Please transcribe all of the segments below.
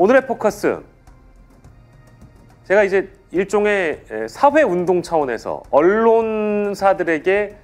오늘의 포커스, 제가 이제 일종의 사회운동 차원에서 언론사들에게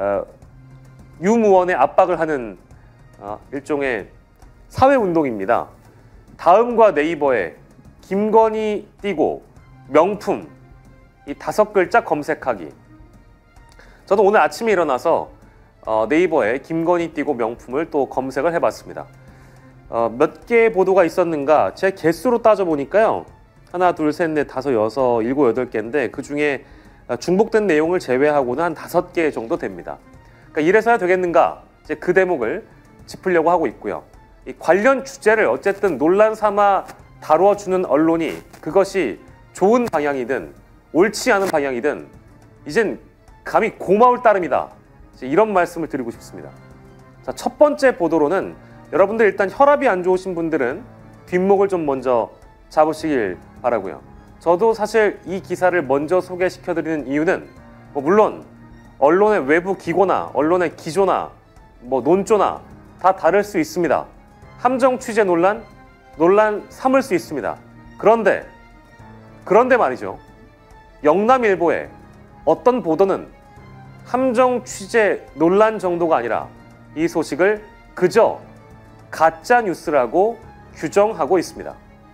유무원의 압박을 하는 일종의 사회운동입니다. 다음과 네이버에 김건희 띄고 명품 이 5글자 검색하기. 저도 오늘 아침에 일어나서 네이버에 김건희 띄고 명품을 또 검색을 해봤습니다. 몇 개의 보도가 있었는가 제 개수로 따져보니까요. 하나, 둘, 셋, 넷, 다섯, 여섯, 일곱, 여덟 개인데 그 중에 중복된 내용을 제외하고는 한 5개 정도 됩니다. 그러니까 이래서야 되겠는가 이제 그 대목을 짚으려고 하고 있고요. 이 관련 주제를 어쨌든 논란 삼아 다루어주는 언론이 그것이 좋은 방향이든 옳지 않은 방향이든 이젠 감히 고마울 따름이다. 이런 말씀을 드리고 싶습니다. 자, 첫 번째 보도로는 여러분들 일단 혈압이 안 좋으신 분들은 뒷목을 좀 먼저 잡으시길 바라고요. 저도 사실 이 기사를 먼저 소개시켜드리는 이유는 물론 언론의 외부 기고나 언론의 기조나 논조나 다 다를 수 있습니다. 함정 취재 논란 삼을 수 있습니다. 그런데 말이죠. 영남일보의 어떤 보도는 함정 취재 논란 정도가 아니라 이 소식을 그저 가짜 뉴스라고 규정하고 있습니다.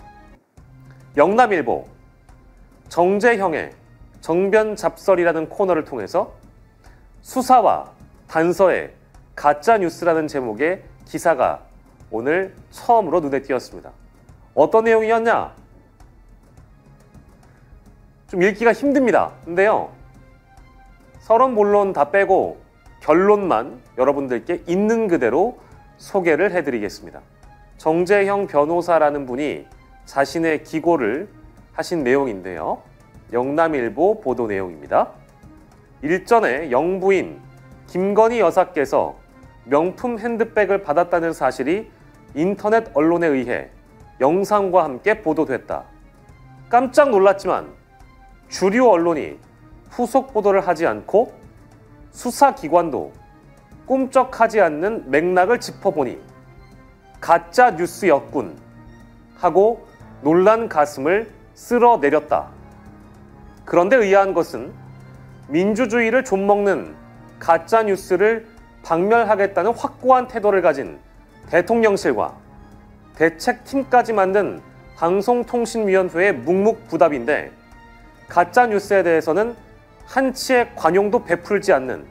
영남일보 정재형의 정변잡설이라는 코너를 통해서 수사와 단서의 가짜 뉴스라는 제목의 기사가 오늘 처음으로 눈에 띄었습니다. 어떤 내용이었냐? 좀 읽기가 힘듭니다. 근데요. 서론 본론 다 빼고 결론만 여러분들께 있는 그대로 소개를 해드리겠습니다. 정재형 변호사라는 분이 자신의 기고를 하신 내용인데요. 영남일보 보도 내용입니다. 일전에 영부인 김건희 여사께서 명품 핸드백을 받았다는 사실이 인터넷 언론에 의해 영상과 함께 보도됐다. 깜짝 놀랐지만 주류 언론이 후속 보도를 하지 않고 수사기관도 꿈쩍하지 않는 맥락을 짚어보니 가짜 뉴스였군 하고 놀란 가슴을 쓸어내렸다. 그런데 의아한 것은 민주주의를 좀먹는 가짜 뉴스를 박멸하겠다는 확고한 태도를 가진 대통령실과 대책팀까지 만든 방송통신위원회의 묵묵부답인데 가짜 뉴스에 대해서는 한치의 관용도 베풀지 않는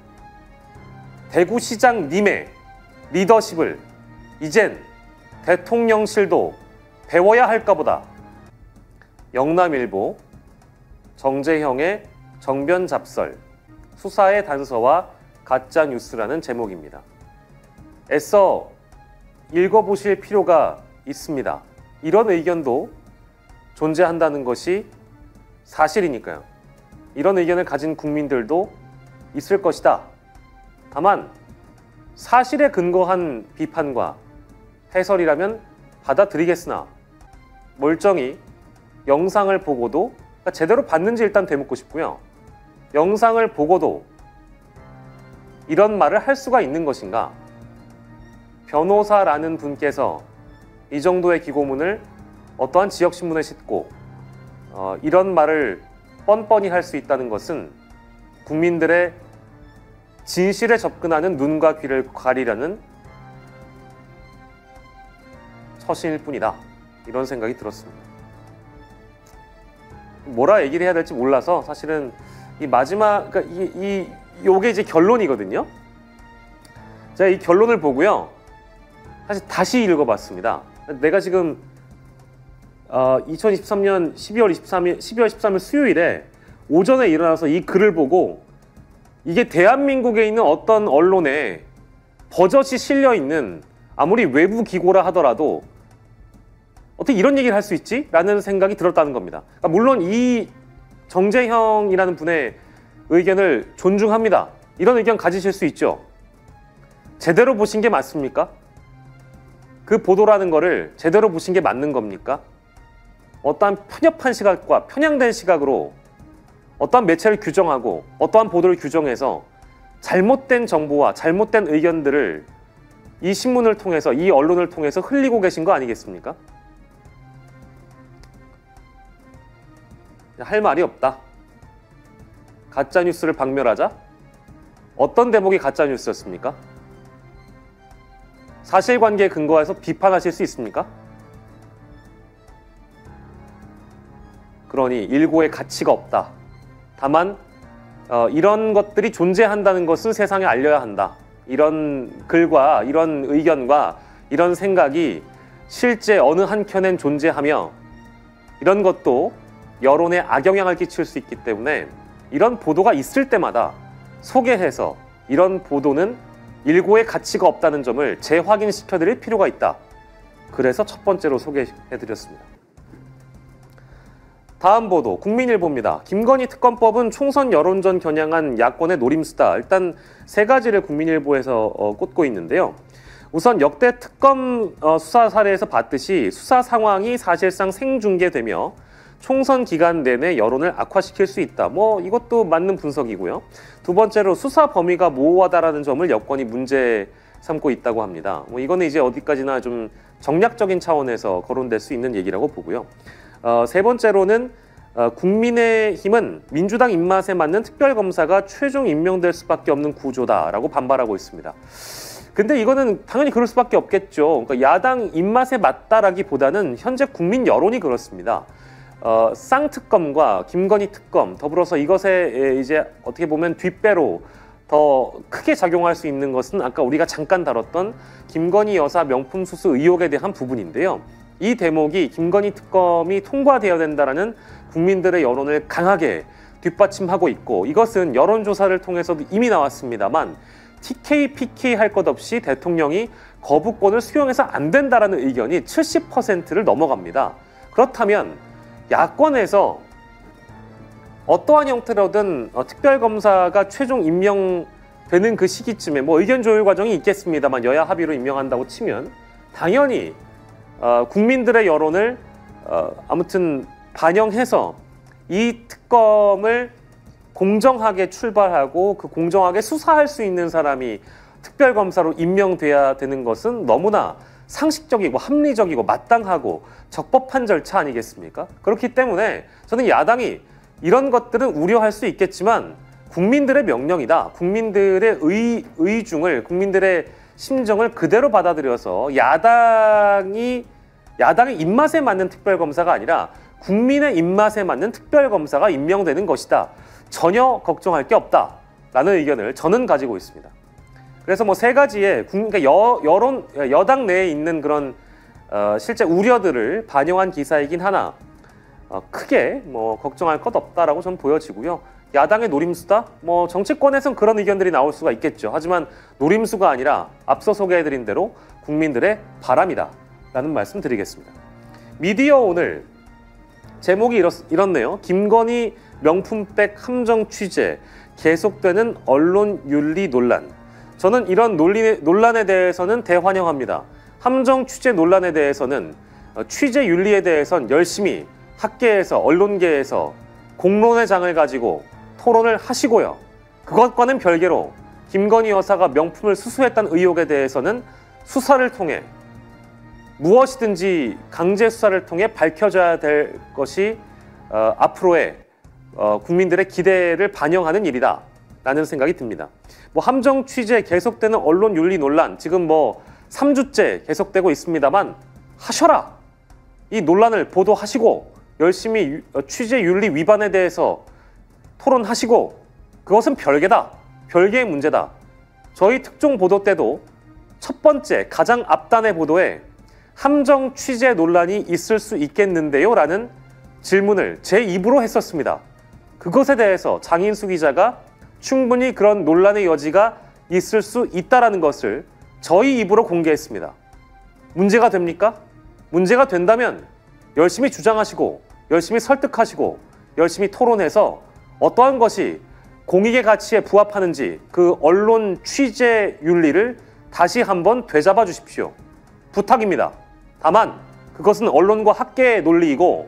대구시장님의 리더십을 이젠 대통령실도 배워야 할까 보다. 영남일보 정재형의 정변잡설 수사의 단서와 가짜 뉴스라는 제목입니다. 애써 읽어보실 필요가 있습니다. 이런 의견도 존재한다는 것이 사실이니까요. 이런 의견을 가진 국민들도 있을 것이다. 다만 사실에 근거한 비판과 해설이라면 받아들이겠으나 멀쩡히 영상을 보고도 제대로 봤는지 일단 되묻고 싶고요. 영상을 보고도 이런 말을 할 수가 있는 것인가? 변호사라는 분께서 이 정도의 기고문을 어떠한 지역신문에 싣고 이런 말을 뻔뻔히 할 수 있다는 것은 국민들의 진실에 접근하는 눈과 귀를 가리려는 처신일 뿐이다. 이런 생각이 들었습니다. 뭐라 얘기를 해야 될지 몰라서 사실은 이 마지막, 그러니까 요게 이제 결론이거든요. 제가 이 결론을 보고요. 사실 다시 읽어봤습니다. 내가 지금 2023년 12월 13일 수요일에 오전에 일어나서 이 글을 보고 이게 대한민국에 있는 어떤 언론에 버젓이 실려있는 아무리 외부 기고라 하더라도 어떻게 이런 얘기를 할 수 있지? 라는 생각이 들었다는 겁니다. 그러니까 물론 이 정재형이라는 분의 의견을 존중합니다. 이런 의견 가지실 수 있죠. 제대로 보신 게 맞습니까? 그 보도라는 거를 제대로 보신 게 맞는 겁니까? 어떠한 편협한 시각과 편향된 시각으로 어떠한 매체를 규정하고 어떠한 보도를 규정해서 잘못된 정보와 잘못된 의견들을 이 신문을 통해서 이 언론을 통해서 흘리고 계신 거 아니겠습니까? 할 말이 없다. 가짜뉴스를 박멸하자? 어떤 대목이 가짜뉴스였습니까? 사실관계에 근거해서 비판하실 수 있습니까? 그러니 일고의 가치가 없다. 다만 이런 것들이 존재한다는 것을 세상에 알려야 한다. 이런 글과 이런 의견과 이런 생각이 실제 어느 한켠엔 존재하며 이런 것도 여론에 악영향을 끼칠 수 있기 때문에 이런 보도가 있을 때마다 소개해서 이런 보도는 일고의 가치가 없다는 점을 재확인시켜 드릴 필요가 있다. 그래서 첫 번째로 소개해드렸습니다. 다음 보도, 국민일보입니다. 김건희 특검법은 총선 여론전 겨냥한 야권의 노림수다. 일단 세 가지를 국민일보에서 꽂고 있는데요. 우선 역대 특검 수사 사례에서 봤듯이 수사 상황이 사실상 생중계되며 총선 기간 내내 여론을 악화시킬 수 있다. 이것도 맞는 분석이고요. 두 번째로 수사 범위가 모호하다라는 점을 여권이 문제 삼고 있다고 합니다. 이거는 이제 어디까지나 좀 정략적인 차원에서 거론될 수 있는 얘기라고 보고요. 세 번째로는 국민의힘은 민주당 입맛에 맞는 특별검사가 최종 임명될 수밖에 없는 구조다라고 반발하고 있습니다. 근데 이거는 당연히 그럴 수밖에 없겠죠. 그러니까 야당 입맛에 맞다라기보다는 현재 국민 여론이 그렇습니다. 쌍특검과 김건희 특검 더불어서 이것에 이제 어떻게 보면 뒷배로 더 크게 작용할 수 있는 것은 아까 우리가 잠깐 다뤘던 김건희 여사 명품 수수 의혹에 대한 부분인데요. 이 대목이 김건희 특검이 통과되어야 된다라는 국민들의 여론을 강하게 뒷받침하고 있고 이것은 여론조사를 통해서도 이미 나왔습니다만 TK, PK 할 것 없이 대통령이 거부권을 수용해서 안 된다라는 의견이 70%를 넘어갑니다. 그렇다면 야권에서 어떠한 형태로든 특별검사가 최종 임명되는 그 시기쯤에 의견 조율 과정이 있겠습니다만 여야 합의로 임명한다고 치면 당연히 국민들의 여론을 아무튼 반영해서 이 특검을 공정하게 출발하고 그 공정하게 수사할 수 있는 사람이 특별검사로 임명돼야 되는 것은 너무나 상식적이고 합리적이고 마땅하고 적법한 절차 아니겠습니까? 그렇기 때문에 저는 야당이 이런 것들은 우려할 수 있겠지만 국민들의 명령이다. 국민들의 의중을, 국민들의 심정을 그대로 받아들여서 야당의 입맛에 맞는 특별검사가 아니라 국민의 입맛에 맞는 특별검사가 임명되는 것이다. 전혀 걱정할 게 없다라는 의견을 저는 가지고 있습니다. 그래서 세 가지의 그러니까 여당 내에 있는 그런 실제 우려들을 반영한 기사이긴 하나 크게 걱정할 것 없다라고 저는 보여지고요. 야당의 노림수다? 정치권에선 그런 의견들이 나올 수가 있겠죠. 하지만 노림수가 아니라 앞서 소개해드린 대로 국민들의 바람이다 라는 말씀 드리겠습니다. 미디어 오늘 제목이 이렇네요. 김건희 명품백 함정 취재 계속되는 언론 윤리 논란. 저는 이런 논란에 대해서는 대환영합니다. 함정 취재 논란에 대해서는 취재 윤리에 대해서는 열심히 학계에서 언론계에서 공론의 장을 가지고 토론을 하시고요. 그것과는 별개로 김건희 여사가 명품을 수수했다는 의혹에 대해서는 수사를 통해 무엇이든지 강제 수사를 통해 밝혀져야 될 것이 앞으로의 국민들의 기대를 반영하는 일이다 라는 생각이 듭니다. 함정 취재 계속되는 언론 윤리 논란 지금 3주째 계속되고 있습니다만 하셔라. 이 논란을 보도하시고 열심히 취재 윤리 위반에 대해서 토론하시고 그것은 별개다. 별개의 문제다. 저희 특종 보도 때도 첫 번째 가장 앞단의 보도에 함정 취재 논란이 있을 수 있겠는데요? 라는 질문을 제 입으로 했었습니다. 그것에 대해서 장인수 기자가 충분히 그런 논란의 여지가 있을 수 있다는 것을 저희 입으로 공개했습니다. 문제가 됩니까? 문제가 된다면 열심히 주장하시고 열심히 설득하시고 열심히 토론해서 어떠한 것이 공익의 가치에 부합하는지 그 언론 취재 윤리를 다시 한번 되잡아 주십시오. 부탁입니다. 다만 그것은 언론과 학계의 논리이고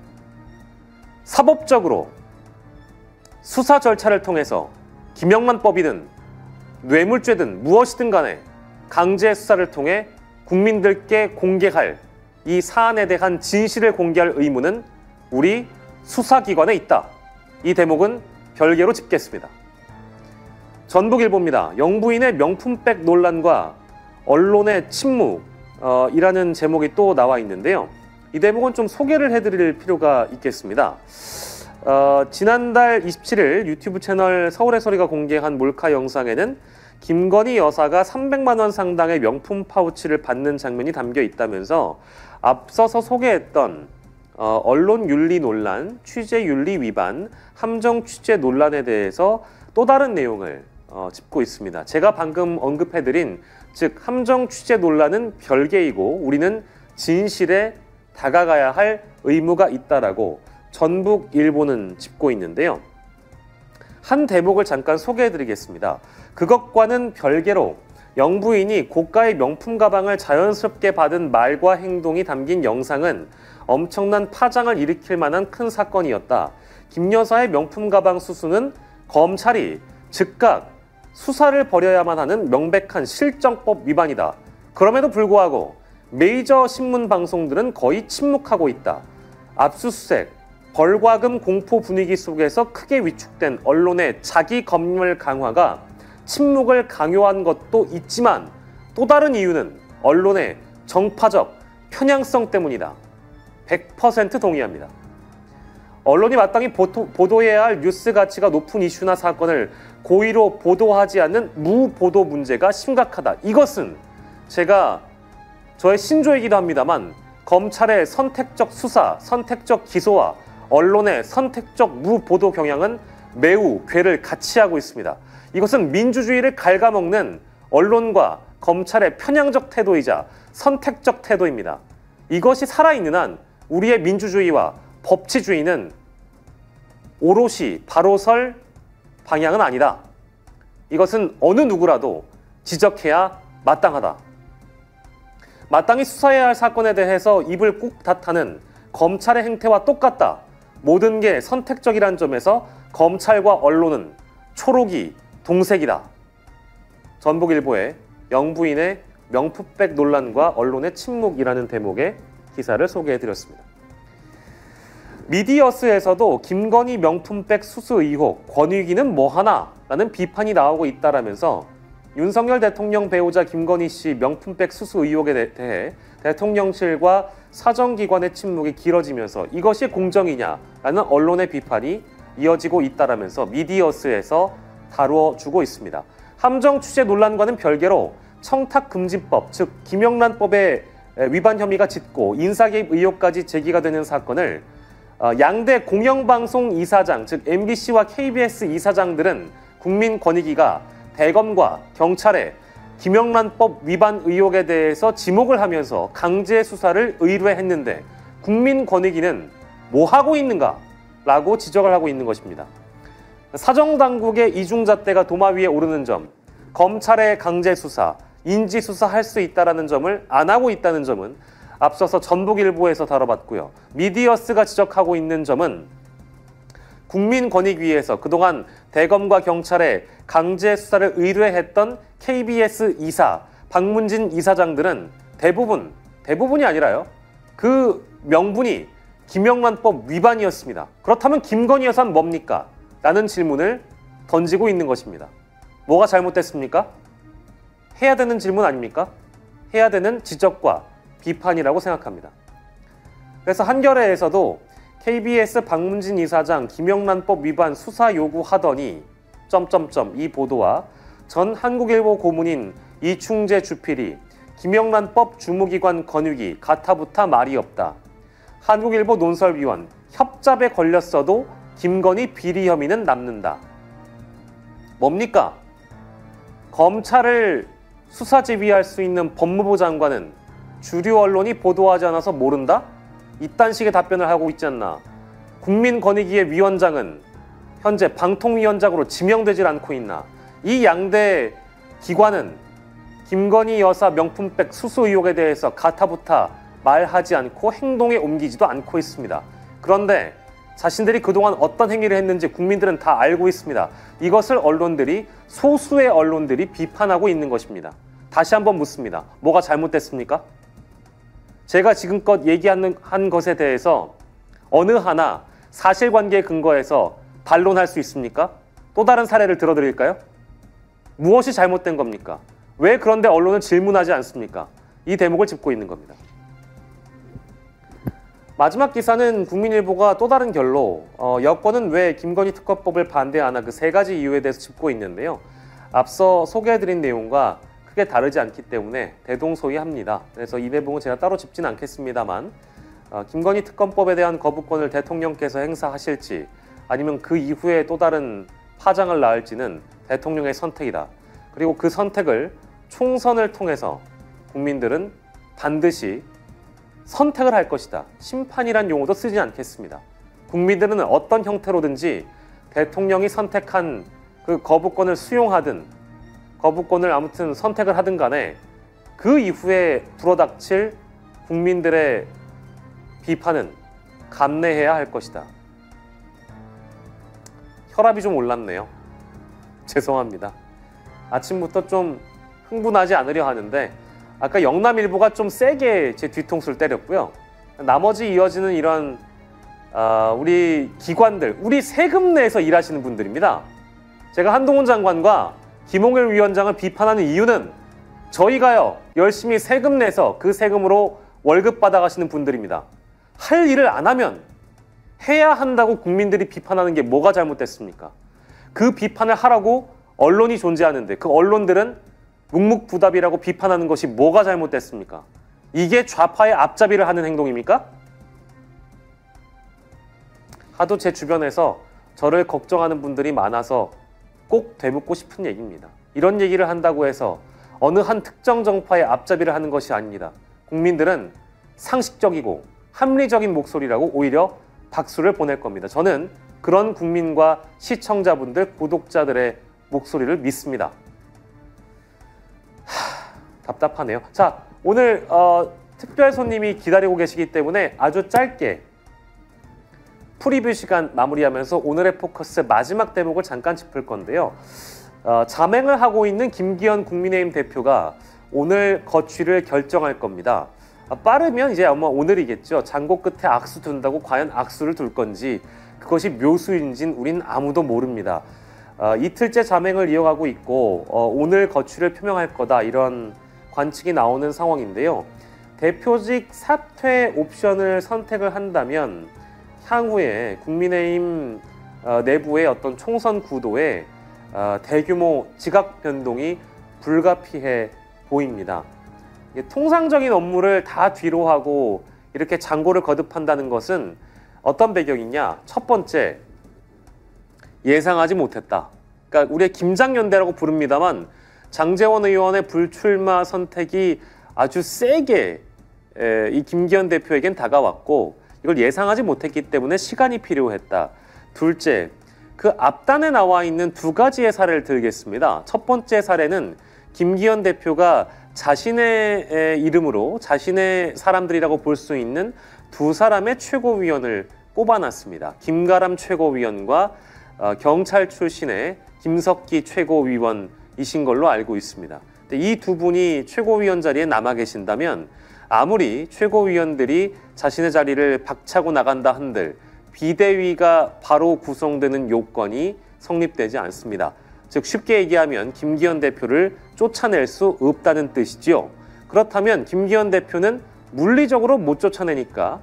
사법적으로 수사 절차를 통해서 김영란법이든 뇌물죄든 무엇이든 간에 강제 수사를 통해 국민들께 공개할 이 사안에 대한 진실을 공개할 의무는 우리 수사기관에 있다. 이 대목은 별개로 짚겠습니다. 전북일보입니다. 영부인의 명품백 논란과 언론의 침묵이라는 제목이 또 나와 있는데요. 이 대목은 좀 소개를 해드릴 필요가 있겠습니다. 지난달 27일 유튜브 채널 서울의 소리가 공개한 몰카 영상에는 김건희 여사가 300만 원 상당의 명품 파우치를 받는 장면이 담겨 있다면서 앞서서 소개했던 언론윤리 논란, 취재윤리 위반, 함정 취재 논란에 대해서 또 다른 내용을 짚고 있습니다. 제가 방금 언급해드린 즉 함정 취재 논란은 별개이고 우리는 진실에 다가가야 할 의무가 있다라고 전북일보는 짚고 있는데요. 한 대목을 잠깐 소개해드리겠습니다. 그것과는 별개로 영부인이 고가의 명품 가방을 자연스럽게 받은 말과 행동이 담긴 영상은 엄청난 파장을 일으킬 만한 큰 사건이었다. 김 여사의 명품 가방 수수는 검찰이 즉각 수사를 벌여야만 하는 명백한 실정법 위반이다. 그럼에도 불구하고 메이저 신문 방송들은 거의 침묵하고 있다. 압수수색, 벌과금 공포 분위기 속에서 크게 위축된 언론의 자기 검열 강화가 침묵을 강요한 것도 있지만 또 다른 이유는 언론의 정파적 편향성 때문이다. 100% 동의합니다. 언론이 마땅히 보도해야 할 뉴스 가치가 높은 이슈나 사건을 고의로 보도하지 않는 무보도 문제가 심각하다. 이것은 제가 저의 신조이기도 합니다만 검찰의 선택적 수사, 선택적 기소와 언론의 선택적 무보도 경향은 매우 궤를 같이 하고 있습니다. 이것은 민주주의를 갉아먹는 언론과 검찰의 편향적 태도이자 선택적 태도입니다. 이것이 살아있는 한 우리의 민주주의와 법치주의는 오롯이 바로 설 방향은 아니다. 이것은 어느 누구라도 지적해야 마땅하다. 마땅히 수사해야 할 사건에 대해서 입을 꾹 닫하는 검찰의 행태와 똑같다. 모든 게 선택적이란 점에서 검찰과 언론은 초록이 동색이다. 전북일보의 영부인의 명품백 논란과 언론의 침묵이라는 대목의 기사를 소개해드렸습니다. 미디어스에서도 김건희 명품백 수수 의혹, 권익위는 뭐하나? 라는 비판이 나오고 있다라면서 윤석열 대통령 배우자 김건희 씨 명품백 수수 의혹에 대해 대통령실과 사정기관의 침묵이 길어지면서 이것이 공정이냐라는 언론의 비판이 이어지고 있다라면서 미디어스에서 다루어주고 있습니다. 함정 취재 논란과는 별개로 청탁금지법, 즉 김영란법의 위반 혐의가 짙고 인사개입 의혹까지 제기가 되는 사건을 양대 공영방송 이사장, 즉 MBC와 KBS 이사장들은 국민권익위가 대검과 경찰에 김영란법 위반 의혹에 대해서 지목을 하면서 강제 수사를 의뢰했는데 국민권익위는 뭐 하고 있는가? 라고 지적을 하고 있는 것입니다. 사정당국의 이중잣대가 도마 위에 오르는 점, 검찰의 강제 수사, 인지 수사할 수 있다는 점을 안 하고 있다는 점은 앞서서 전북일보에서 다뤄봤고요. 미디어스가 지적하고 있는 점은 국민권익위에서 그동안 대검과 경찰에 강제 수사를 의뢰했던 KBS 이사, 박문진 이사장들은 대부분이 아니라요. 그 명분이 김영란법 위반이었습니다. 그렇다면 김건희 여사는 뭡니까? 라는 질문을 던지고 있는 것입니다. 뭐가 잘못됐습니까? 해야 되는 질문 아닙니까? 해야 되는 지적과 비판이라고 생각합니다. 그래서 한겨레에서도 KBS 박문진 이사장 김영란법 위반 수사 요구하더니 이 보도와 전 한국일보 고문인 이충재 주필이 김영란법 주무기관 권유기 가타부타 말이 없다. 한국일보 논설위원 협잡에 걸렸어도 김건희 비리 혐의는 남는다. 뭡니까? 검찰을 수사 지휘할 수 있는 법무부 장관은 주류 언론이 보도하지 않아서 모른다? 이딴 식의 답변을 하고 있지 않나. 국민권익위의 위원장은 현재 방통위원장으로 지명되질 않고 있나. 이 양대 기관은 김건희 여사 명품백 수수 의혹에 대해서 가타부타 말하지 않고 행동에 옮기지도 않고 있습니다. 그런데 자신들이 그동안 어떤 행위를 했는지 국민들은 다 알고 있습니다. 이것을 소수의 언론들이 비판하고 있는 것입니다. 다시 한번 묻습니다. 뭐가 잘못됐습니까? 제가 지금껏 얘기한 것에 대해서 어느 하나 사실관계에 근거해서 반론할 수 있습니까? 또 다른 사례를 들어드릴까요? 무엇이 잘못된 겁니까? 왜 그런데 언론은 질문하지 않습니까? 이 대목을 짚고 있는 겁니다. 마지막 기사는 국민일보가 또 다른 결로 여권은 왜 김건희 특검법을 반대하나 그 세 가지 이유에 대해서 짚고 있는데요. 앞서 소개해드린 내용과 크게 다르지 않기 때문에 대동소이합니다. 그래서 이 대목은 제가 따로 짚진 않겠습니다만 김건희 특검법에 대한 거부권을 대통령께서 행사하실지 아니면 그 이후에 또 다른 파장을 낳을지는 대통령의 선택이다. 그리고 그 선택을 총선을 통해서 국민들은 반드시 선택을 할 것이다. 심판이란 용어도 쓰지 않겠습니다. 국민들은 어떤 형태로든지 대통령이 선택한 그 거부권을 수용하든 거부권을 아무튼 선택을 하든 간에 그 이후에 불어닥칠 국민들의 비판은 감내해야 할 것이다. 혈압이 좀 올랐네요. 죄송합니다. 아침부터 좀 흥분하지 않으려 하는데 아까 영남일보가 좀 세게 제 뒤통수를 때렸고요. 나머지 이어지는 이런 우리 기관들, 우리 세금 내에서 일하시는 분들입니다. 제가 한동훈 장관과 김홍일 위원장을 비판하는 이유는 저희가요 열심히 세금 내서 그 세금으로 월급 받아가시는 분들입니다. 할 일을 안 하면 해야 한다고 국민들이 비판하는 게 뭐가 잘못됐습니까? 그 비판을 하라고 언론이 존재하는데 그 언론들은 묵묵부답이라고 비판하는 것이 뭐가 잘못됐습니까? 이게 좌파의 앞잡이를 하는 행동입니까? 하도 제 주변에서 저를 걱정하는 분들이 많아서 꼭 되묻고 싶은 얘기입니다. 이런 얘기를 한다고 해서 어느 한 특정 정파의 앞잡이를 하는 것이 아닙니다. 국민들은 상식적이고 합리적인 목소리라고 오히려 박수를 보낼 겁니다. 저는 그런 국민과 시청자분들, 구독자들의 목소리를 믿습니다. 답답하네요. 자, 오늘 특별 손님이 기다리고 계시기 때문에 아주 짧게 프리뷰 시간 마무리하면서 오늘의 포커스 마지막 대목을 잠깐 짚을 건데요. 자맹을 하고 있는 김기현 국민의힘 대표가 오늘 거취를 결정할 겁니다. 빠르면 이제 아마 오늘이겠죠. 장고 끝에 악수 둔다고 과연 악수를 둘 건지 그것이 묘수인지는 우린 아무도 모릅니다. 이틀째 자맹을 이어가고 있고 오늘 거취를 표명할 거다 이런 관측이 나오는 상황인데요. 대표직 사퇴 옵션을 선택을 한다면 향후에 국민의힘 내부의 어떤 총선 구도에 대규모 지각 변동이 불가피해 보입니다. 통상적인 업무를 다 뒤로 하고 이렇게 장고를 거듭한다는 것은 어떤 배경이냐? 첫 번째, 예상하지 못했다. 그러니까 우리의 김장연대라고 부릅니다만 장제원 의원의 불출마 선택이 아주 세게 이 김기현 대표에겐 다가왔고 이걸 예상하지 못했기 때문에 시간이 필요했다. 둘째, 그 앞단에 나와 있는 두 가지의 사례를 들겠습니다. 첫 번째 사례는 김기현 대표가 자신의 이름으로 자신의 사람들이라고 볼 수 있는 두 사람의 최고위원을 꼽아놨습니다. 김가람 최고위원과 경찰 출신의 김석기 최고위원이신 걸로 알고 있습니다. 이 두 분이 최고위원 자리에 남아 계신다면 아무리 최고위원들이 자신의 자리를 박차고 나간다 한들 비대위가 바로 구성되는 요건이 성립되지 않습니다. 즉 쉽게 얘기하면 김기현 대표를 쫓아낼 수 없다는 뜻이지요. 그렇다면 김기현 대표는 물리적으로 못 쫓아내니까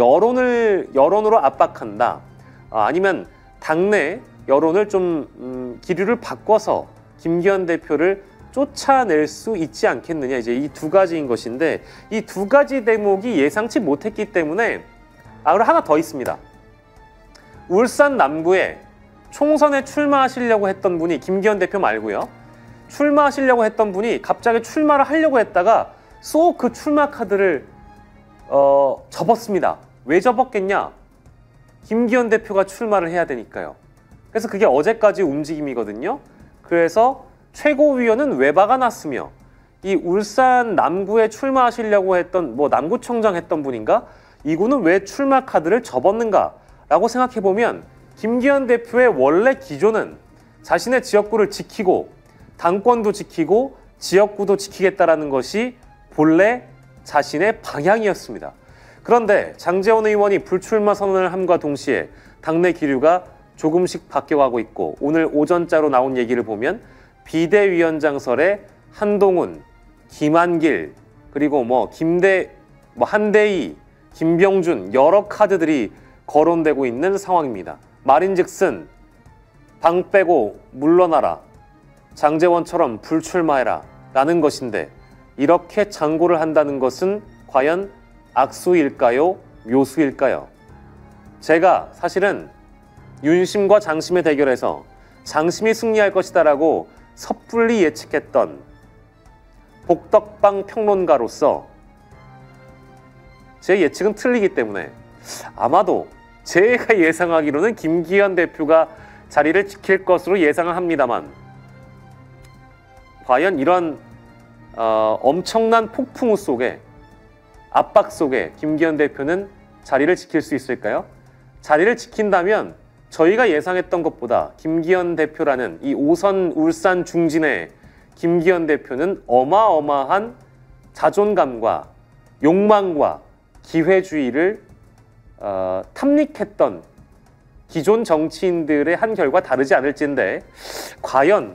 여론으로 압박한다. 아니면 당내 여론을 좀 기류를 바꿔서 김기현 대표를 쫓아낼 수 있지 않겠느냐. 이제 이 두 가지인 것인데 이 두 가지 대목이 예상치 못했기 때문에 그리고 하나 더 있습니다. 울산 남구에 총선에 출마하시려고 했던 분이 김기현 대표 말고요. 출마하시려고 했던 분이 갑자기 출마를 하려고 했다가 쏙 그 출마 카드를 접었습니다. 왜 접었겠냐? 김기현 대표가 출마를 해야 되니까요. 그래서 그게 어제까지 움직임이거든요. 그래서 최고위원은 외바가 났으며 이 울산 남구에 출마하시려고 했던 남구청장 했던 분인가? 이분은 왜 출마 카드를 접었는가? 라고 생각해보면 김기현 대표의 원래 기조는 자신의 지역구를 지키고 당권도 지키고 지역구도 지키겠다라는 것이 본래 자신의 방향이었습니다. 그런데 장제원 의원이 불출마 선언을 함과 동시에 당내 기류가 조금씩 바뀌어가고 있고 오늘 오전자로 나온 얘기를 보면 비대위원장설에 한동훈, 김한길 그리고 한대희, 김병준 여러 카드들이 거론되고 있는 상황입니다. 말인즉슨 방 빼고 물러나라, 장제원처럼 불출마해라 라는 것인데 이렇게 장고를 한다는 것은 과연 악수일까요? 묘수일까요? 제가 사실은 윤심과 장심의 대결에서 장심이 승리할 것이다라고 섣불리 예측했던 복덕방 평론가로서 제 예측은 틀리기 때문에 아마도 제가 예상하기로는 김기현 대표가 자리를 지킬 것으로 예상을 합니다만 과연 이런 엄청난 폭풍우 속에 압박 속에 김기현 대표는 자리를 지킬 수 있을까요? 자리를 지킨다면 저희가 예상했던 것보다 김기현 대표라는 이 5선 울산 중진의 김기현 대표는 어마어마한 자존감과 욕망과 기회주의를 탐닉했던 기존 정치인들의 한결과 다르지 않을진데 과연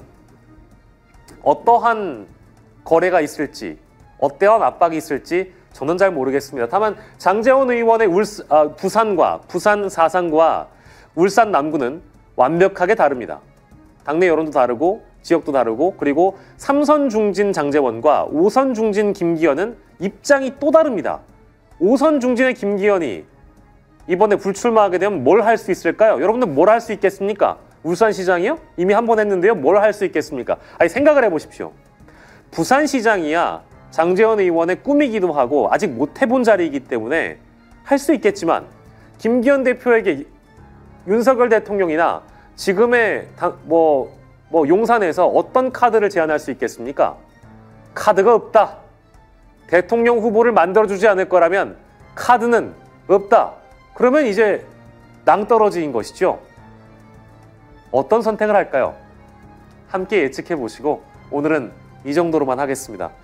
어떠한 거래가 있을지 어떠한 압박이 있을지 저는 잘 모르겠습니다. 다만 장제원 의원의 부산과 부산 4상과 울산 남구는 완벽하게 다릅니다. 당내 여론도 다르고 지역도 다르고 그리고 3선 중진 장제원과 5선 중진 김기현은 입장이 또 다릅니다. 5선 중진의 김기현이 이번에 불출마하게 되면 뭘 할 수 있을까요? 여러분들 뭘 할 수 있겠습니까? 울산시장이요? 이미 한 번 했는데요. 뭘 할 수 있겠습니까? 아니 생각을 해보십시오. 부산시장이야 장제원 의원의 꿈이기도 하고 아직 못 해본 자리이기 때문에 할 수 있겠지만 김기현 대표에게 윤석열 대통령이나 지금의 용산에서 어떤 카드를 제안할 수 있겠습니까? 카드가 없다. 대통령 후보를 만들어주지 않을 거라면 카드는 없다. 그러면 이제 낭떠러지인 것이죠. 어떤 선택을 할까요? 함께 예측해 보시고 오늘은 이 정도로만 하겠습니다.